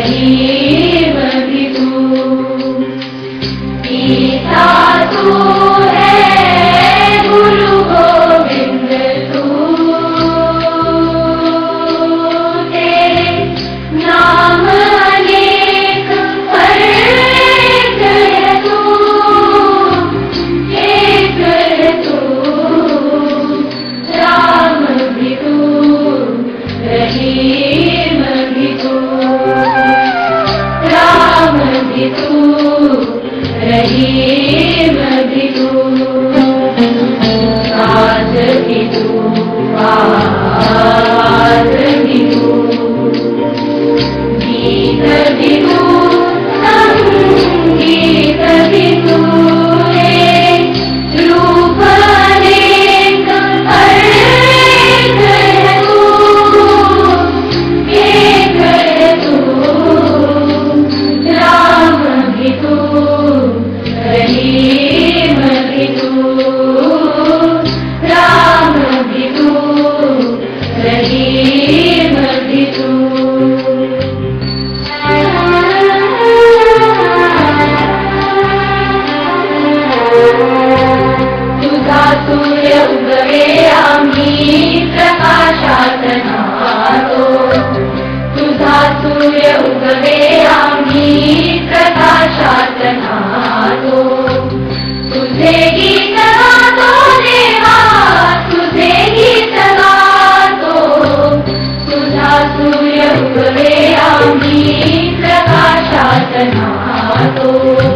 रहीम भी तू, पिता तू है, गुरु गोविंद तू, तेरे नाम अनेक पर एक है तू, एक है तू, राम भी तू, रहीम भी तू, राम भी तू, रहीम भी तू, साथ भी तू, आवाज भी तू, गीत भी तू, संगीत भी तू, रूप अनेक पर एक है तू, एक है तू, राम भी तू, रहीम भी तू, राम भी तू, रहीम भी तू। तुझा सूर्य उगवे आम्ही प्रकाशात नातो, तुझा सूर्य उगवे आम्ही प्रकाशात नातो, तुझे गीत गातो देवा, तुझे गीत गातो, तुझा सूर्य उगवे आम्ही प्रकाशात नातो,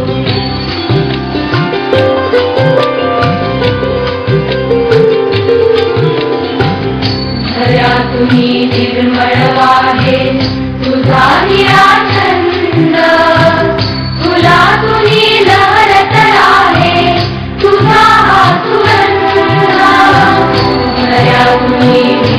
तुम्ही निर्मळ वाहे, तुझा निराछंद, तुला तुम्ही लहरत आहे, तुझा हा सुगंध, खऱ्या तुम्ही